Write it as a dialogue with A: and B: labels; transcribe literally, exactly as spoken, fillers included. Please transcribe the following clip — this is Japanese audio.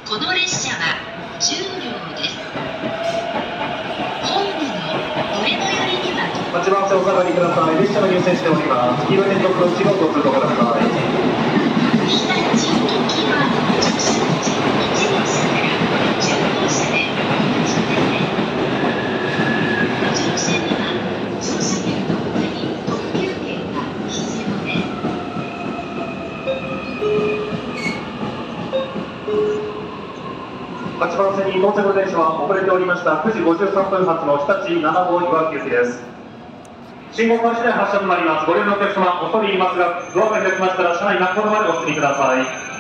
A: この列車はじゅう両です。ホームの上の寄りには
B: はちばん線お下がりください。列車が入線しております。黄色い点灯の内をご通過ください。
A: 日立駅前の直線いち号車からじゅう号車でお乗りください。乗車には乗車券の他に特急券が必要です。
B: はちばん線に到着の電車は遅れておりましたくじごじゅうさんぷん発の日立なな号岩木行きです。信号開始で発車となります。ご利用のお客様、恐れ入りますが、ドアが開きましたら車内中ほどまでお進みください。